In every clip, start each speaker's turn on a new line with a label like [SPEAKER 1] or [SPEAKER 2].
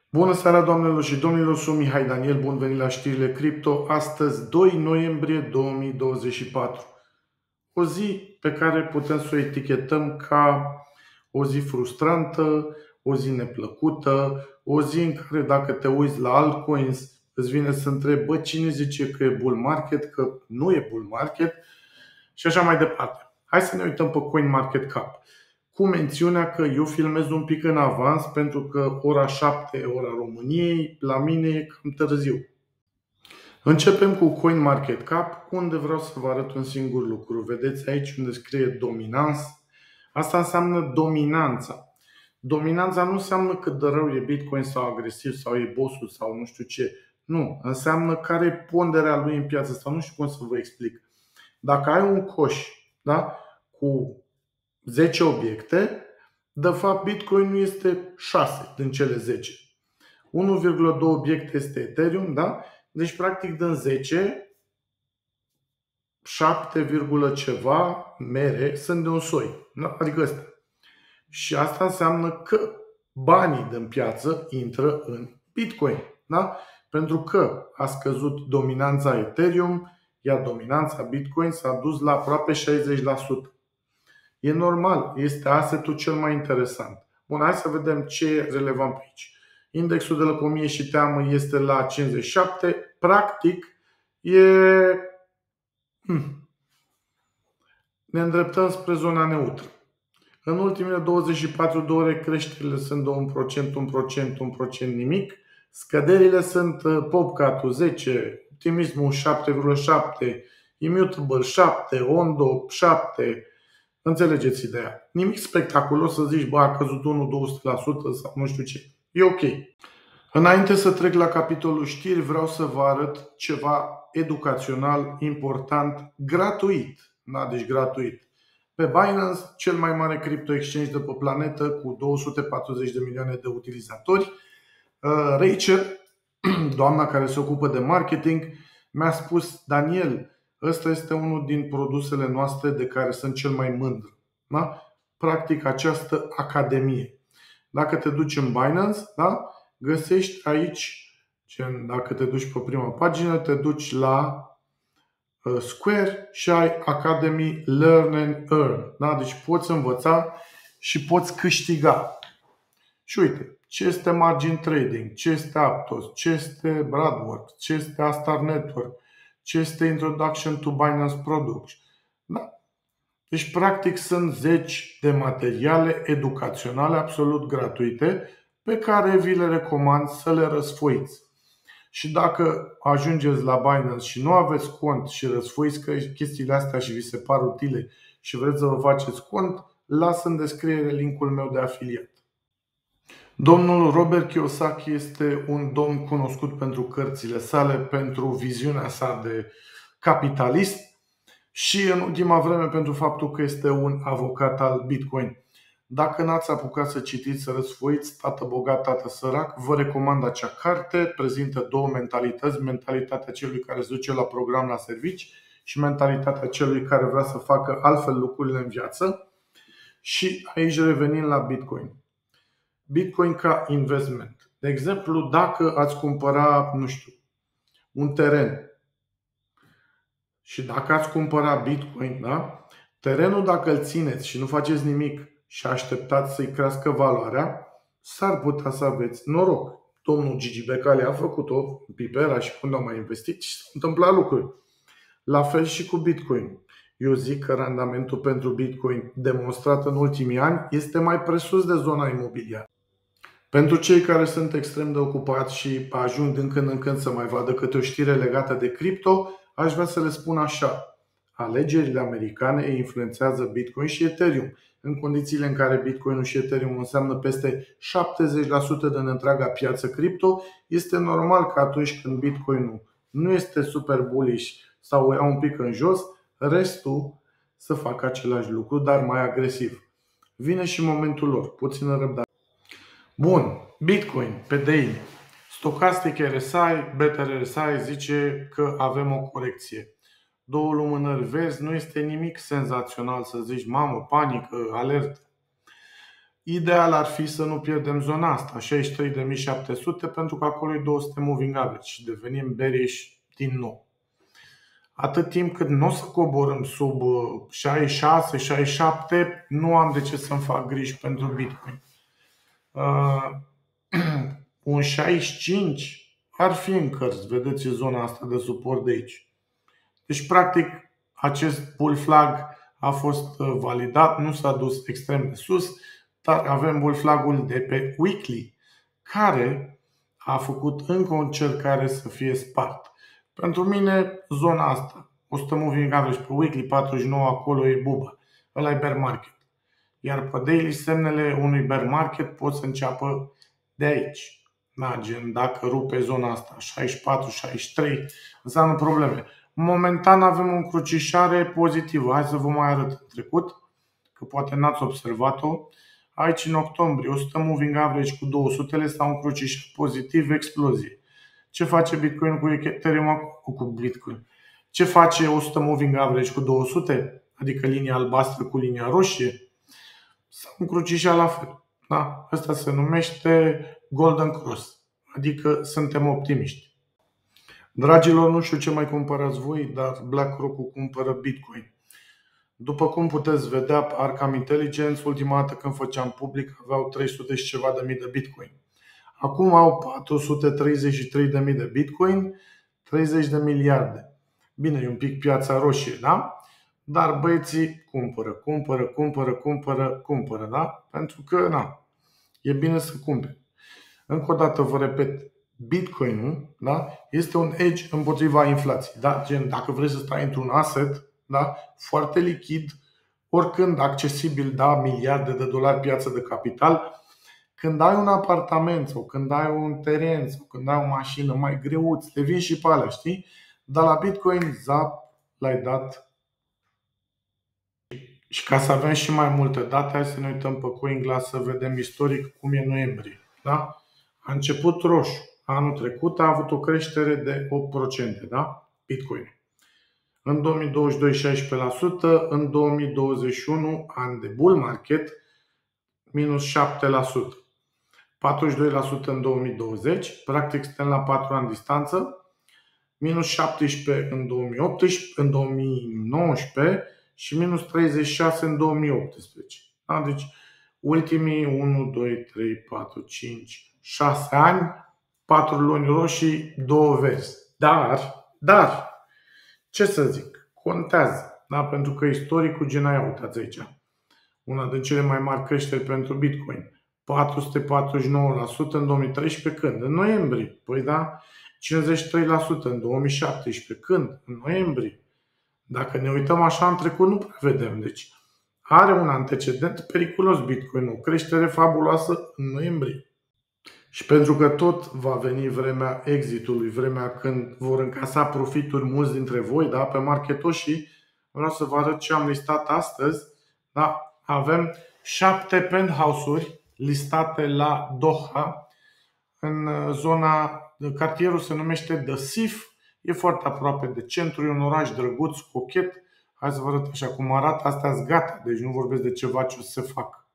[SPEAKER 1] Bună seara, doamnelor și domnilor, sunt Mihai Daniel, bun venit la știrile cripto. Astăzi, 2 noiembrie 2024. O zi pe care putem să o etichetăm ca o zi frustrantă, o zi neplăcută, o zi în care dacă te uiți la altcoins îți vine să întrebi, bă, cine zice că e bull market, că nu e bull market și așa mai departe. Hai să ne uităm pe CoinMarketCap, cu mențiunea că eu filmez un pic în avans pentru că ora 7, ora României, la mine e cam târziu. Începem cu CoinMarketCap, unde vreau să vă arăt un singur lucru. Vedeți aici unde scrie dominance? Asta înseamnă dominanța. Dominanța nu înseamnă cât de rău e Bitcoin sau agresiv sau e bossul sau nu știu ce. Nu, înseamnă care e ponderea lui în piață sau nu știu cum să vă explic. Dacă ai un coș, da, cu 10 obiecte, de fapt Bitcoin nu este 6 din cele 10. 1,2 obiecte este Ethereum, da? Deci practic din 10, 7, ceva mere sunt de un soi, da? Adică ăsta. Și asta înseamnă că banii din piață intră în Bitcoin, da? Pentru că a scăzut dominanța Ethereum, iar dominanța Bitcoin s-a dus la aproape 60%. E normal, este assetul cel mai interesant. Bun, hai să vedem ce e relevant pe aici. Indexul de lăcomie și teamă este la 57. Practic, ne îndreptăm spre zona neutră. În ultimele 24 de ore creșterile sunt de 1%, nimic. Scăderile sunt Popcat-ul 10, Optimismul 7,7, Immutable 7, Ondo 7. Înțelegeți ideea. Nimic spectaculos să zici, bă, a căzut 1-200% sau nu știu ce. E ok. Înainte să trec la capitolul știri, vreau să vă arăt ceva educațional important, gratuit. Da, deci gratuit. Pe Binance, cel mai mare crypto exchange de pe planetă, cu 240 de milioane de utilizatori, Rachel, doamna care se ocupă de marketing, mi-a spus: Daniel, ăsta este unul din produsele noastre de care sunt cel mai mândru. Da? Practic această academie. Dacă te duci în Binance, da? Găsești aici, dacă te duci pe prima pagină, te duci la Square și ai Academy Learn and Earn. Da? Deci poți învăța și poți câștiga. Și uite, ce este margin trading, ce este Aptos, ce este Bradworth, ce este Astar Network, ce este Introduction to Binance Products. Da? Deci practic sunt zeci de materiale educaționale absolut gratuite pe care vi le recomand să le răsfoiți. Și dacă ajungeți la Binance și nu aveți cont și răsfoiți că chestiile astea și vi se par utile și vreți să vă faceți cont, las în descriere linkul meu de afiliat. Domnul Robert Kiyosaki este un domn cunoscut pentru cărțile sale, pentru viziunea sa de capitalist și în ultima vreme pentru faptul că este un avocat al Bitcoin. Dacă n-ați apucat să citiți, să răsfoiți Tată bogat, tată sărac, vă recomand acea carte. Prezintă două mentalități: mentalitatea celui care se duce la program, la servici, și mentalitatea celui care vrea să facă altfel lucrurile în viață. Și aici revenim la Bitcoin. Bitcoin ca investment. De exemplu, dacă ați cumpăra, nu știu, un teren și dacă ați cumpăra Bitcoin, da? Terenul, dacă îl țineți și nu faceți nimic și așteptați să-i crească valoarea, s-ar putea să aveți noroc. Domnul Gigi Becali a făcut-o, Pipera și când au mai investit și s-au întâmplat lucruri. La fel și cu Bitcoin. Eu zic că randamentul pentru Bitcoin demonstrat în ultimii ani este mai presus de zona imobiliară. Pentru cei care sunt extrem de ocupați și ajung din când în când să mai vadă câte o știre legată de cripto, aș vrea să le spun așa: alegerile americane influențează Bitcoin și Ethereum. În condițiile în care Bitcoin și Ethereum înseamnă peste 70% din întreaga piață cripto, este normal că atunci când Bitcoin nu este super bullish sau o ia un pic în jos, restul să facă același lucru, dar mai agresiv. Vine și momentul lor, puțină răbdare. Bun, Bitcoin pe daily. Stochastic RSI, Beta RSI zice că avem o corecție. Două lumânări verzi, nu este nimic senzațional să zici, mamă, panică, alertă. Ideal ar fi să nu pierdem zona asta, 63.700, pentru că acolo e 200 moving average și devenim bearish din nou. Atât timp cât nu o să coborâm sub 66, 67, nu am de ce să-mi fac griji pentru Bitcoin. Un 65 ar fi în cărți, vedeți zona asta de suport de aici. Deci, practic, acest bull flag a fost validat, nu s-a dus extrem de sus, dar avem bull flag-ul de pe weekly, care a făcut încă o încercare să fie spart. Pentru mine, zona asta, 100 moving average pe weekly, 49 acolo e buba. Ăla e bear market. Iar pe daily semnele unui bear market pot să înceapă de aici. Da, gen, dacă rupe zona asta, 64, 63, înseamnă probleme. Momentan avem o încrucișare pozitivă. Hai să vă mai arăt în trecut, că poate n-ați observat-o. Aici în octombrie, 100 moving average cu 200 s-au încrucișat pozitiv, explozie. Ce face Bitcoin cu Ethereum cu Bitcoin? Ce face 100 moving average cu 200? Adică linia albastră cu linia roșie? S-au încrucișat la fel. Da? Asta se numește Golden Cross. Adică suntem optimiști. Dragilor, nu știu ce mai cumpărați voi, dar BlackRock cumpără Bitcoin. După cum puteți vedea, Arkham Intelligence, ultima dată când făceam public, aveau 300 și ceva de mii de Bitcoin. Acum au 433 de mii de Bitcoin, 30 de miliarde. Bine, e un pic piața roșie, da? Dar băieții cumpără, da? Pentru că, na, e bine să cumpere. Încă o dată vă repet, Bitcoin-ul, da, este un edge împotriva inflației. Da? Gen, dacă vrei să stai într-un asset, da, foarte lichid, oricând accesibil, da, miliarde de dolari piață de capital, când ai un apartament sau când ai un teren sau când ai o mașină mai greuț, le vin și pe alea, știi? Dar la Bitcoin, zap, l-ai dat. Și ca să avem și mai multe date, hai să ne uităm pe CoinGlass să vedem istoric cum e noiembrie. Da? A început roșu. Anul trecut a avut o creștere de 8%, da? Bitcoin. În 2022 16%, în 2021, an de bull market, minus 7%. 42% în 2020, practic suntem la 4 ani distanță, minus 17% în 2018, în 2019 și minus 36% în 2018. Da? Deci ultimii 1, 2, 3, 4, 5, 6 ani, 4 luni roșii, 2 verzi. Dar, ce să zic, contează, da? Pentru că istoricul gen aia, uitați aici, una din cele mai mari creșteri pentru Bitcoin. 449% în 2013, când? În noiembrie. Păi da, 53% în 2017, când? În noiembrie. Dacă ne uităm așa în trecut, nu prea vedem. Deci are un antecedent periculos Bitcoin, o creștere fabuloasă în noiembrie. Și pentru că tot va veni vremea exitului, vremea când vor încasa profituri mulți dintre voi, da, pe marketoși, vreau să vă arăt ce am listat astăzi. Da, avem 7 penthouse-uri listate la Doha, în zona, cartierul se numește The Sif, e foarte aproape de centru, e un oraș drăguț, cochet. Hai să vă arăt așa cum arată, astea-s gata, deci nu vorbesc de ceva ce o să se facă.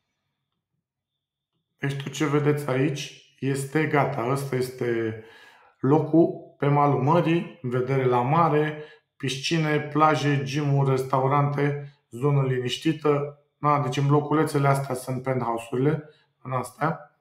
[SPEAKER 1] Deci tot ce vedeți aici este gata, ăsta este locul pe malul mării, în vedere la mare, piscine, plaje, gym-uri, restaurante, zonă liniștită. Da, deci în bloculețele astea sunt penthouse-urile, în astea.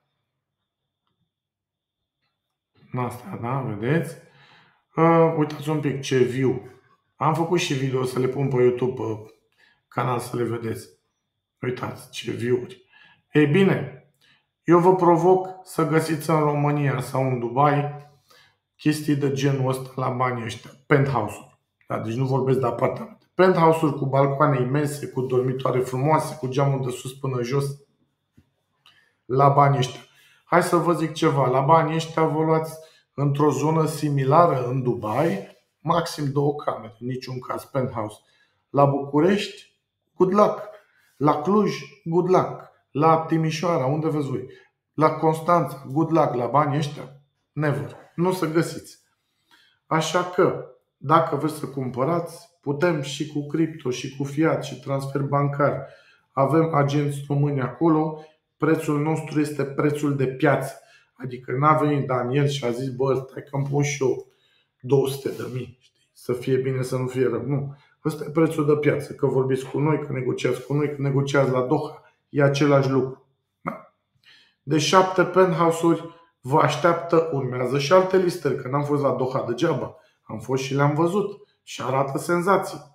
[SPEAKER 1] În astea, da, vedeți? Uitați un pic ce view. Am făcut și video să le pun pe YouTube, pe canal, să le vedeți. Uitați ce view-uri. Ei bine, eu vă provoc să găsiți în România sau în Dubai chestii de genul ăsta la banii ăștia. Penthouse-uri. Da, deci nu vorbesc de apartamente. Penthouse-uri cu balcoane imense, cu dormitoare frumoase, cu geamul de sus până jos. La banii ăștia. Hai să vă zic ceva. La banii ăștia vă luați într-o zonă similară în Dubai, maxim 2 camere, în niciun caz penthouse. La București, good luck. La Cluj, good luck. La Timișoara, unde veți voi? La Constanța, good luck. La banii ăștia, never. Nu o să găsiți. Așa că, dacă vreți să cumpărați, putem și cu cripto, și cu fiat, și transfer bancar. Avem agenți români acolo. prețul nostru este prețul de piață. Adică n-a venit Daniel și a zis, bă, stai că îmi pun și eu 200.000, să fie bine, să nu fie rău. Nu. Ăsta e prețul de piață. Că vorbiți cu noi, că negociați cu noi, că negociați la Doha, e același lucru. Da. De 7 penthouse-uri vă așteaptă, urmează și alte listări, că n-am fost la Doha degeaba. Am fost și le-am văzut și arată senzații.